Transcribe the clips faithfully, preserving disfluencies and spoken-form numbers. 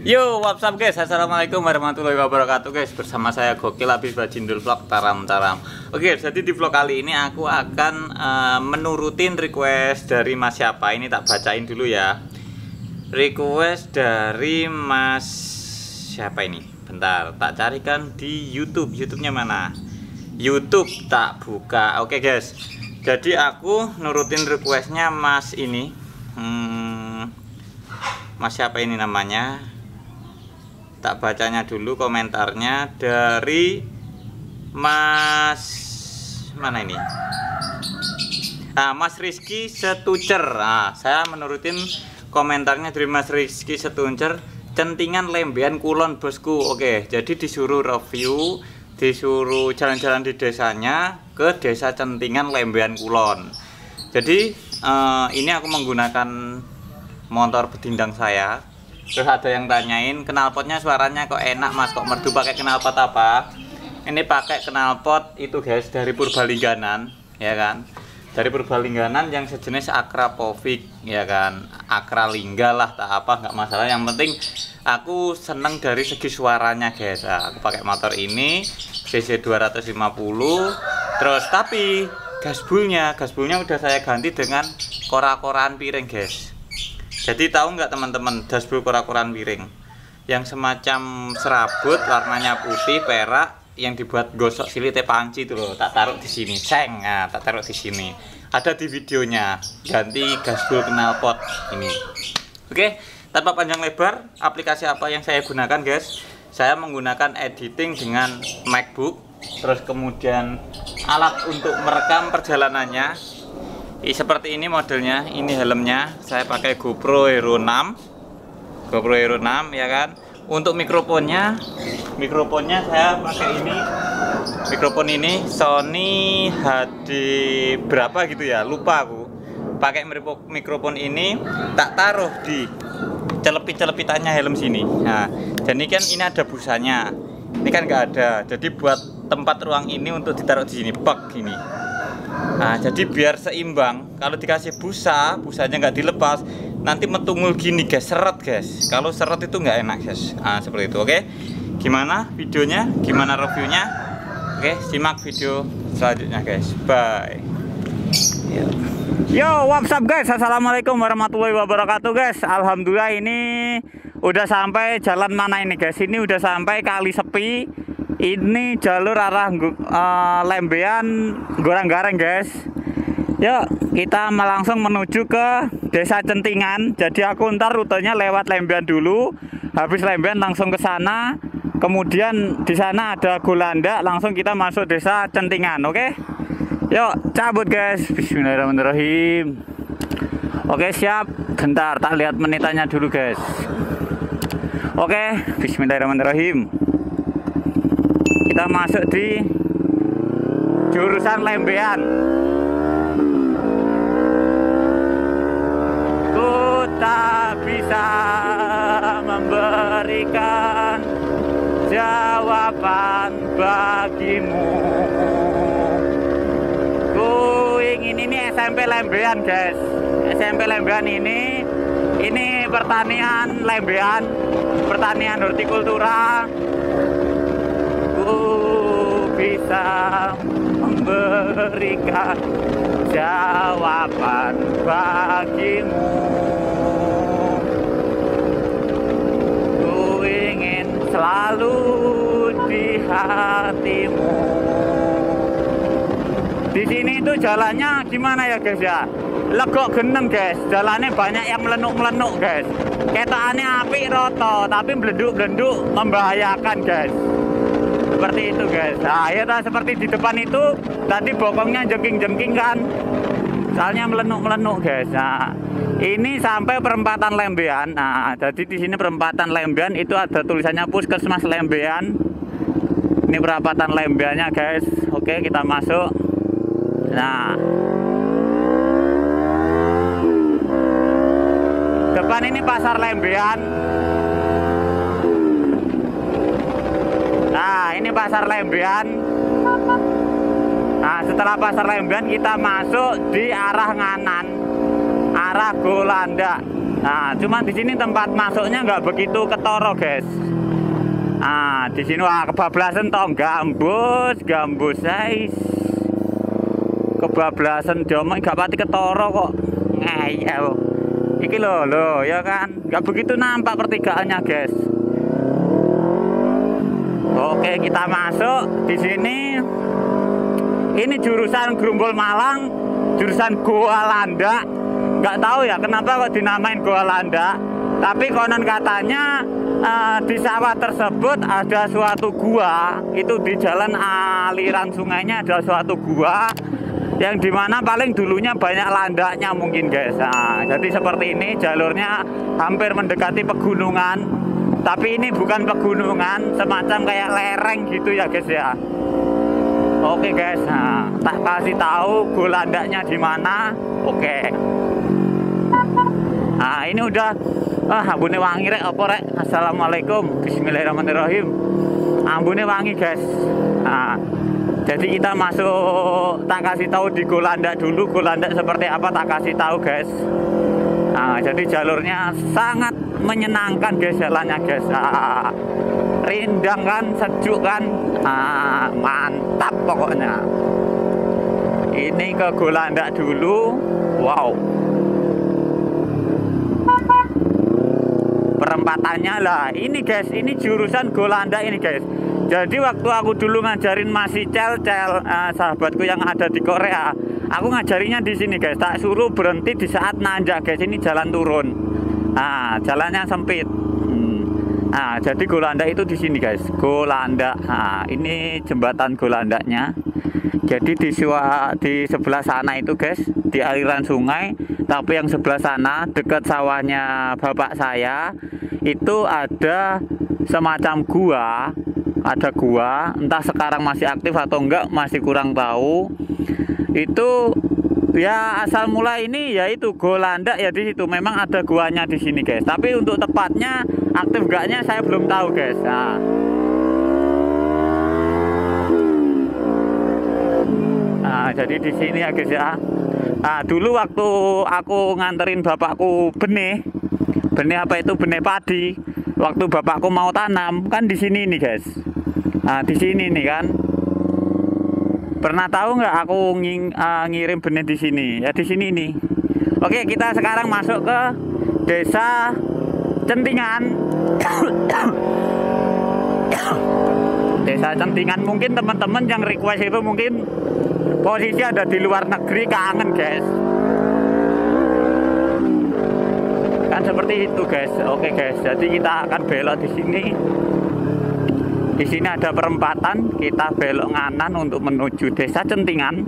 Yo, what's up guys? Assalamualaikum warahmatullahi wabarakatuh guys. Bersama saya Gokil Habis Bajindul Vlog Taram-taram. Oke, jadi di vlog kali ini aku akan uh, menurutin request dari Mas siapa. Ini tak bacain dulu ya. Request dari Mas siapa ini? Bentar, tak carikan di YouTube. YouTube-nya mana? YouTube tak buka. Oke guys. Jadi aku nurutin requestnya Mas ini. Hmm, Mas siapa ini namanya? Tak bacanya dulu komentarnya dari Mas mana ini? Ah, Mas Rizky Setuncer. Ah, saya menurutin komentarnya dari Mas Rizky Setuncer. Centingan lembean kulon bosku. Oke, jadi disuruh review, disuruh jalan-jalan di desanya ke desa Centingan lembean kulon. Jadi eh, ini aku menggunakan motor bedindang saya. Terus ada yang tanyain knalpotnya suaranya kok enak mas, kok merdu pakai knalpot apa? Ini pakai knalpot itu guys dari Purbalingganan, ya kan? Dari Purbalingganan yang sejenis Akrapovic, ya kan? Akralingga lah, tak apa, nggak masalah. Yang penting aku seneng dari segi suaranya guys. Nah, aku pakai motor ini C C dua ratus lima puluh. Terus tapi gasbulnya, gasbulnya udah saya ganti dengan kora-koraan piring guys. Jadi tahu nggak teman-teman dashboard kora-koran piring yang semacam serabut warnanya putih perak yang dibuat gosok silite panci itu loh, tak taruh di sini, seng, nah, tak taruh di sini. Ada di videonya ganti dashboard knalpot ini. Oke, tanpa panjang lebar, aplikasi apa yang saya gunakan guys? Saya menggunakan editing dengan MacBook, terus kemudian alat untuk merekam perjalanannya. Seperti ini modelnya, ini helmnya saya pakai GoPro Hero enam, GoPro Hero enam ya kan. Untuk mikrofonnya, mikrofonnya saya pakai ini, mikrofon ini Sony H D berapa gitu ya, lupa aku. Pakai mikrofon ini tak taruh di celepit-celepitannya helm sini. Nah, jadi kan ini ada busanya, ini kan nggak ada. Jadi buat tempat ruang ini untuk ditaruh di sini, bak ini. Nah, jadi biar seimbang, kalau dikasih busa, busanya nggak dilepas, nanti metungul gini guys, seret guys. Kalau seret itu nggak enak guys. Nah, seperti itu. Oke, gimana videonya, gimana reviewnya? Oke, simak video selanjutnya guys. Bye. Yo, what's up guys? Assalamualaikum warahmatullahi wabarakatuh guys. Alhamdulillah ini udah sampai jalan mana ini guys? Ini udah sampai Kali Sepi. Ini jalur arah uh, Lembean Gorang-Gareng guys. Yuk kita langsung menuju ke desa Centingan. Jadi aku ntar rutenya lewat Lembean dulu. Habis Lembean langsung ke sana. Kemudian di sana ada Golanda. Langsung kita masuk desa Centingan. Oke? Yuk cabut guys. Bismillahirrahmanirrahim. Oke siap. Bentar tak lihat menitannya dulu guys. Oke. Bismillahirrahmanirrahim. Kita masuk di jurusan Lembean. Ku tak bisa memberikan jawaban bagimu. Ku ingin ini S M P Lembean guys. S M P Lembean ini ini pertanian Lembean, pertanian hortikultura. Bisa memberikan jawaban bagimu. Ku ingin selalu di hatimu. Di sini itu jalannya gimana ya guys ya? Legok genem guys, jalannya banyak yang melenuk-melenuk guys. Ketaannya apik roto, tapi beleduk-beleduk membahayakan guys. Seperti itu guys. Nah ya seperti di depan itu tadi bokongnya jengking-jengking kan, soalnya melenuk-melenuk guys. Nah ini sampai perempatan Lembean. Nah jadi di sini perempatan Lembean itu ada tulisannya Puskesmas Lembean. Ini perempatan Lembeannya guys. Oke kita masuk. Nah depan ini pasar Lembean. Nah ini pasar Lembean. Nah setelah pasar Lembean kita masuk di arah Nganan, arah Golanda. Nah, cuma di sini tempat masuknya nggak begitu ketoro, guys. Nah, di sini wah kebablasan toh, gambus, gambus guys. Kebablasan jomo nggak pati ketoro kok. Ngeyel. Iki loh, loh, ya kan? Nggak begitu nampak pertigaannya, guys. Oke, kita masuk di sini. Ini jurusan Grumbul Malang, jurusan Goa Landak. Nggak tahu ya kenapa kok dinamain Goa Landak. Tapi konon katanya uh, di sawah tersebut ada suatu gua. Itu di jalan aliran sungainya ada suatu gua yang dimana paling dulunya banyak landaknya mungkin, guys. Nah, jadi seperti ini jalurnya hampir mendekati pegunungan. Tapi ini bukan pegunungan, semacam kayak lereng gitu ya, guys ya. Oke, guys. Nah, tak kasih tahu gua landaknya di mana. Oke. Nah, ini udah ah ambune wangi rek apa rek. Assalamualaikum. Bismillahirrahmanirrahim. Ambune wangi, guys. Nah, jadi kita masuk, tak kasih tahu di Golandak dulu. Golandak seperti apa tak kasih tahu, guys. Nah, jadi jalurnya sangat menyenangkan, guys, jalannya, guys. Ah, rindang kan, sejuk kan. Ah, mantap pokoknya. Ini ke Golandak dulu. Wow. Perempatannya lah ini, guys, ini jurusan Golandak ini, guys. Jadi waktu aku dulu ngajarin masih cel-cel uh, sahabatku yang ada di Korea, aku ngajarinya di sini, guys. Tak suruh berhenti di saat nanjak, guys. Ini jalan turun. Nah, jalannya sempit. Hmm. Nah, jadi Golandak itu di sini, guys. Golandak. Nah, ini jembatan Golandaknya. Jadi di sua, di sebelah sana itu, guys, di aliran sungai. Tapi yang sebelah sana dekat sawahnya bapak saya itu ada semacam gua, ada gua, entah sekarang masih aktif atau enggak, masih kurang tahu. Itu ya asal mula ini yaitu Golandak ya, di situ memang ada guanya di sini, guys. Tapi untuk tepatnya aktif enggaknya saya belum tahu, guys. Nah, nah jadi di sini ya, guys ya. Nah, dulu waktu aku nganterin bapakku benih, benih apa itu benih padi. Waktu bapakku mau tanam kan di sini nih, guys. Nah, di sini nih kan. Pernah tahu nggak aku nging, uh, ngirim benih di sini? Ya di sini nih. Oke, kita sekarang masuk ke Desa Centingan. Desa Centingan, mungkin teman-teman yang request itu mungkin posisi ada di luar negeri, kangen, guys. Kan seperti itu, guys. Oke, guys. Jadi kita akan belok di sini. Di sini ada perempatan, kita belok kanan untuk menuju Desa Centingan.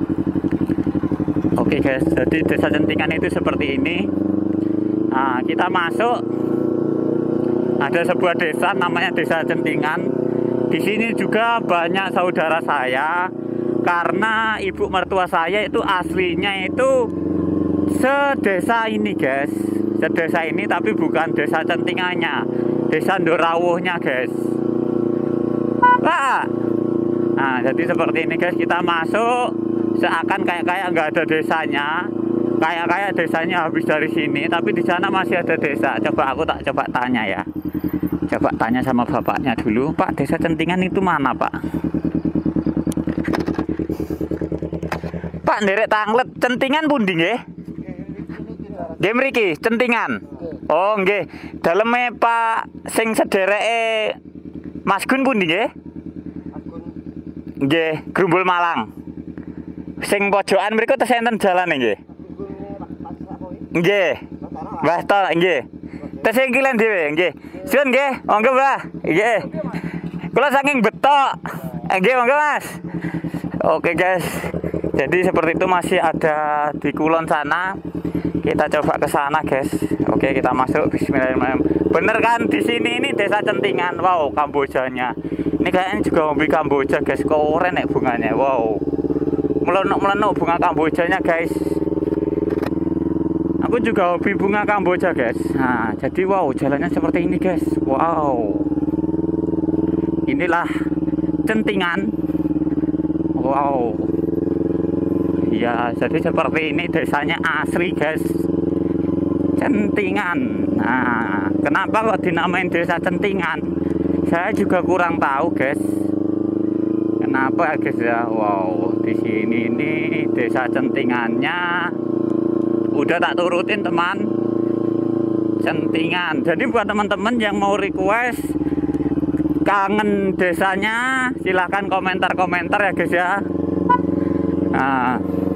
Oke, guys. Jadi Desa Centingan itu seperti ini. Nah, kita masuk. Ada sebuah desa namanya Desa Centingan. Di sini juga banyak saudara saya. Karena ibu mertua saya itu aslinya itu sedesa ini, guys. Sedesa ini tapi bukan Desa Centingannya, Desa Ndorawuhnya, guys. Wah. Nah, jadi seperti ini, guys. Kita masuk seakan kayak-kayak nggak ada desanya. Kayak-kayak desanya habis dari sini, tapi di sana masih ada desa. Coba aku tak coba tanya ya. Coba tanya sama bapaknya dulu. Pak, Desa Centingan itu mana, Pak? Pak, nderek tanglet Centingan pundi nggih? Nggih mriki Centingan. Oh, nggih. Daleme Pak sing sedereke Mas Gun pundi nggih? Nggih, Grumbul Malang. Sing pojokan mriku tes enten jalane nggih. Nggih. Mbah to nggih. Tes sing kilen dhewe nggih. Sun nggih, monggo Mbah. Nggih. Kula saking betok. Nggih, monggo Mas. Oke, guys. Jadi seperti itu masih ada di kulon sana. Kita coba ke sana, guys. Oke, kita masuk. Bismillahirrahmanirrahim. Bener kan di sini ini Desa Centingan. Wow, Kambojanya. Ini kayaknya juga hobi Kamboja, guys. Keren nek bunganya. Wow. Melenuk-melenuk bunga Kambojanya, guys. Aku juga hobi bunga Kamboja, guys. Nah, jadi wow, jalannya seperti ini, guys. Wow. Inilah Centingan. Wow. Ya, jadi seperti ini desanya asli, guys. Centingan. Nah, kenapa kok dinamain desa Centingan? Saya juga kurang tahu, guys. Kenapa, guys ya? Wow, di sini ini desa Centingannya udah tak turutin, teman. Centingan. Jadi buat teman-teman yang mau request kangen desanya, silahkan komentar-komentar ya, guys ya. Nah,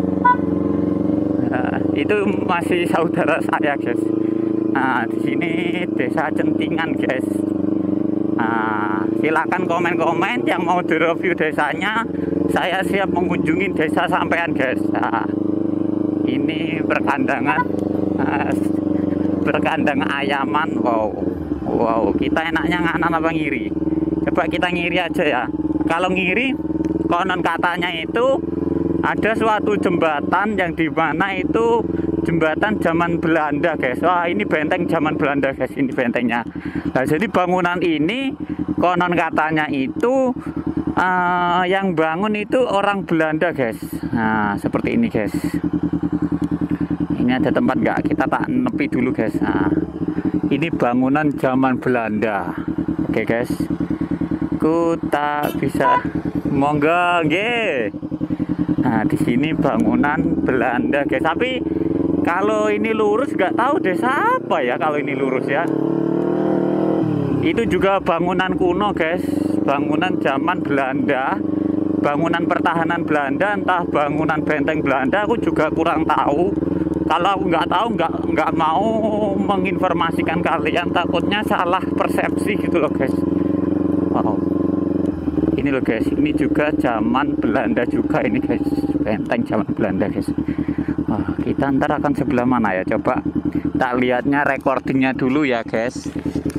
nah, itu masih saudara saya, guys. Nah, di sini desa Centingan, guys. Nah, silakan komen-komen yang mau direview desanya. Saya siap mengunjungi desa sampean, guys. Nah, ini perkandangan, nah, perkandang ayaman. Wow, wow. Kita enaknya nganan apa ngiri? Coba kita ngiri aja ya. Kalau ngiri, konon katanya itu ada suatu jembatan yang dimana itu jembatan zaman Belanda, guys. Wah, ini benteng zaman Belanda, guys. Ini bentengnya. Nah, jadi bangunan ini konon katanya itu uh, yang bangun itu orang Belanda, guys. Nah, seperti ini, guys. Ini ada tempat nggak? Kita tak nepi dulu, guys. Nah, ini bangunan zaman Belanda. Oke, guys. Ku tak bisa monggo, nggih. Nah, di sini bangunan Belanda, guys. Tapi kalau ini lurus nggak tahu desa apa ya kalau ini lurus ya. Itu juga bangunan kuno, guys. Bangunan zaman Belanda, bangunan pertahanan Belanda, entah bangunan benteng Belanda, aku juga kurang tahu. Kalau aku nggak tahu, nggak nggak mau menginformasikan kalian, takutnya salah persepsi gitu loh, guys. Wow. Ini loh, guys. Ini juga zaman Belanda juga ini, guys. Benteng zaman Belanda, guys. Wah, kita ntar akan sebelah mana ya? Coba tak lihatnya recordingnya dulu ya, guys.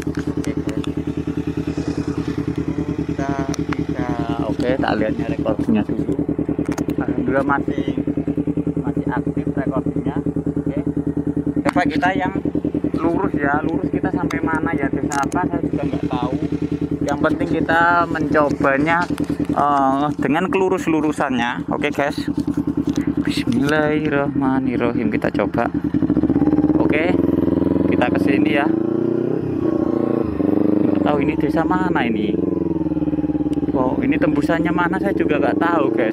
Kita bisa, oke, tak lihatnya recordingnya dulu. Alhamdulillah masih masih aktif recordingnya. Oke. Coba kita yang lurus ya, lurus kita sampai mana ya, desa apa saya juga nggak tahu. Yang penting kita mencobanya uh, dengan kelurus-lurusannya. Oke, guys. Bismillahirrahmanirrahim, kita coba. Oke, kita ke sini ya. Tahu ini desa mana ini? Wow, ini tembusannya mana saya juga nggak tahu, guys.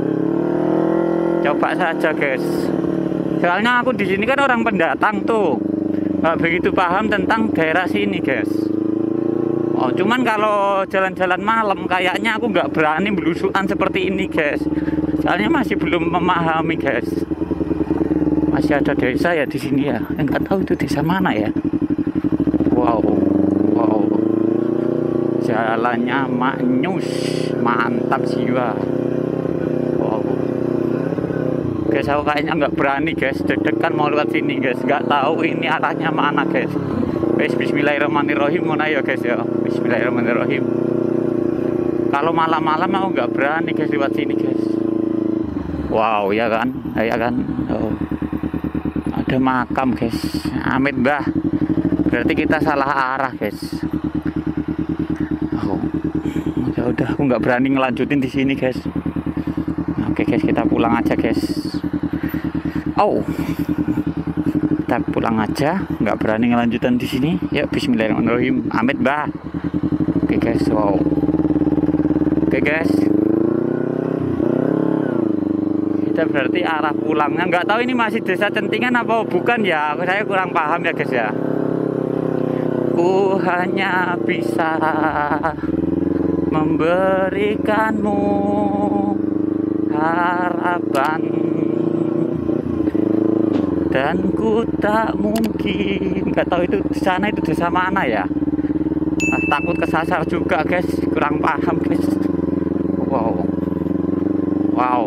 Coba saja, guys. Soalnya aku di sini kan orang pendatang tuh, nggak begitu paham tentang daerah sini, guys. Oh, cuman kalau jalan-jalan malam kayaknya aku nggak berani belusukan seperti ini, guys. Soalnya masih belum memahami, guys. Masih ada desa ya di sini ya. Enggak tahu itu desa mana ya. Wow, wow. Jalannya maknyus, mantap jiwa. Wow. Guys, aku kayaknya nggak berani, guys. Deg-degan mau lewat sini, guys. Nggak tahu ini arahnya mana, guys. Guys, Bismillahirrahmanirrahim, mana ya, guys ya. Bismillahirrahmanirrahim. Kalau malam-malam aku nggak berani, guys, lewat sini, guys. Wow, ya kan, ya kan. Oh. Ada makam, guys. Amit mbah. Berarti kita salah arah, guys. Oh, ya udah, aku nggak berani ngelanjutin di sini, guys. Oke, guys, kita pulang aja, guys. Oh, kita pulang aja. Nggak berani ngelanjutin di sini. Ya, Bismillahirrahmanirrahim. Amit mbah. Oke, guys. Wow. Oke, guys. Berarti arah pulangnya nggak tahu ini masih desa Centingan apa bukan ya, saya kurang paham ya, guys ya. Ku hanya bisa memberikanmu harapan dan ku tak mungkin, nggak tahu itu di sana itu desa mana ya. Nah, takut kesasar juga, guys, kurang paham, guys. Wow, wow.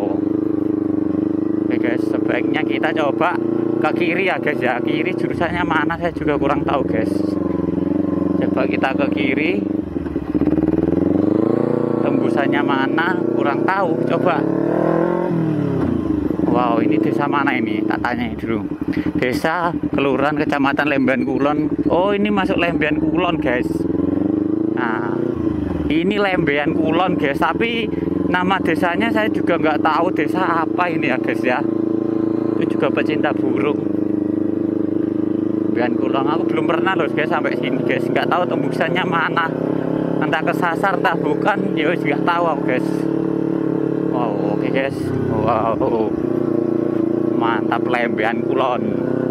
Guys, sebaiknya kita coba ke kiri ya, guys ya. Kiri jurusannya mana saya juga kurang tahu, guys. Coba kita ke kiri, tembusannya mana kurang tahu. Coba. Wow, ini desa mana ini? Tak tanya dulu. Desa Kelurahan Kecamatan Lembean Kulon. Oh, ini masuk Lembean Kulon, guys. Nah, ini Lembean Kulon, guys. Tapi nama desanya saya juga nggak tahu desa apa ini ya, guys ya. Itu juga pecinta burung. Lembean Kulon. Aku belum pernah loh guys sampai sini guys. Nggak tahu tembusannya mana. Entah kesasar entah bukan. Ya wis nggak tahu aku guys. Wow, oke okay guys. Wow. Mantap Lembean Kulon.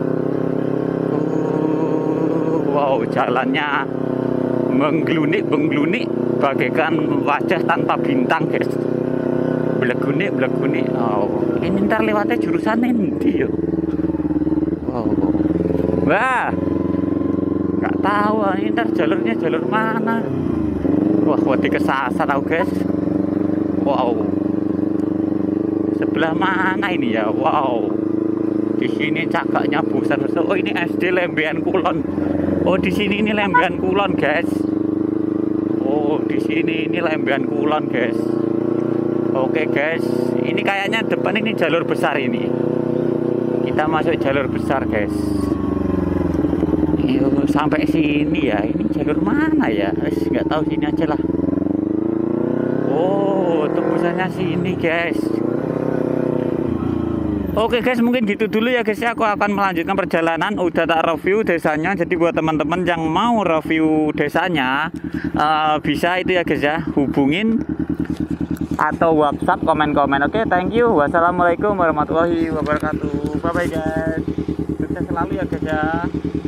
Wow, jalannya menggelunik menggelunik bagaikan wajah tanpa bintang guys. Belegunik belegunik. Oh, ini ntar lewatnya jurusan ini yo. Wow. Wah, nggak tahu ini ntar jalurnya jalur mana. Wah, wadi kesasar tau guys. Wow, sebelah mana ini ya? Wow, di sini cagaknya besar. Oh, ini S D Lembean Kulon. Oh, di sini ini Lembean Kulon guys. Oh, di sini ini Lembean Kulon guys. Oke guys, ini kayaknya depan ini jalur besar ini. Kita masuk jalur besar guys. Yuk, sampai sini ya. Ini jalur mana ya? Wis nggak tahu, sini aja lah. Oh, tembusannya sini guys. Oke guys, mungkin gitu dulu ya guys ya. Aku akan melanjutkan perjalanan. Udah tak review desanya. Jadi buat teman-teman yang mau review desanya, uh, bisa itu ya guys ya, hubungin atau WhatsApp, komen-komen. Oke, thank you. Wassalamualaikum warahmatullahi wabarakatuh. Bye bye guys. Sukses selalu ya guys ya.